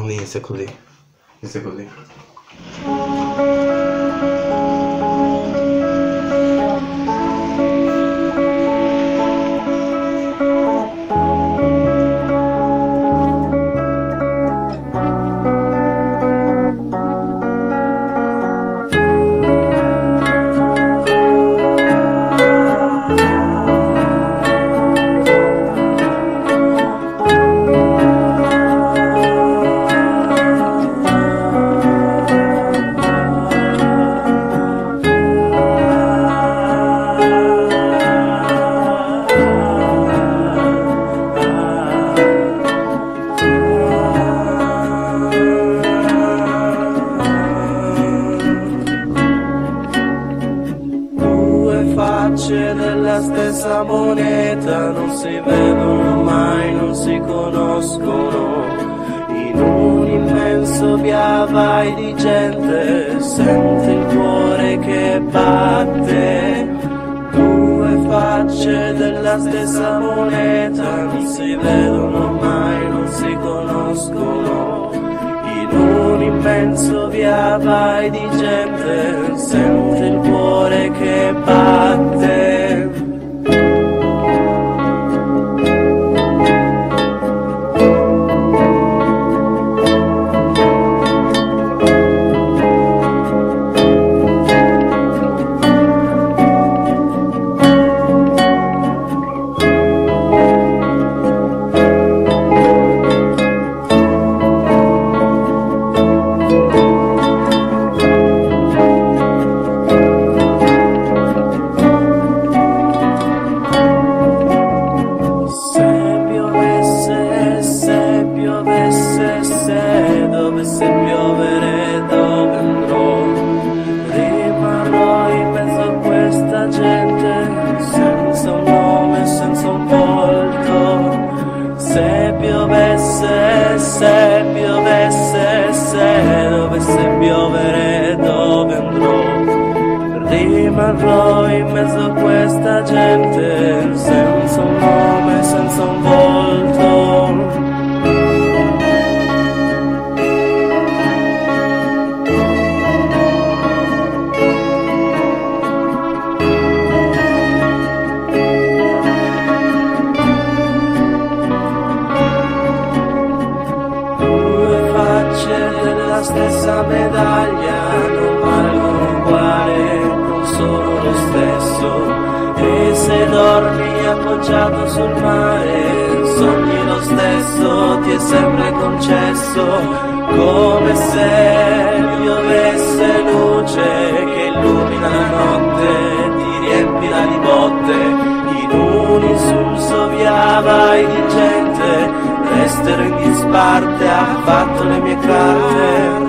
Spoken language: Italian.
quindi inizia così. Inizia così. Facce della stessa moneta non si vedono mai, non si conoscono. In un immenso via vai di gente, senti il cuore che batte. Due facce della stessa moneta non si vedono mai, non si conoscono. In un immenso via vai di gente, senti il cuore che batte. Dovesse piovere dove andrò, rimarrò in mezzo a questa gente, senza un nome, senza un volto. Se dovesse piovere dove andrò, rimarrò in mezzo a questa gente, senza un nome, senza un volto. La stessa medaglia non valgono uguale, non sono lo stesso. E se dormi appoggiato sul mare, sogni lo stesso, ti è sempre concesso. Come se piovesse luce che illumina la notte, ti riempila di botte. In un insulso via vai di gente, restero in disparte, ha fatto le mie carte.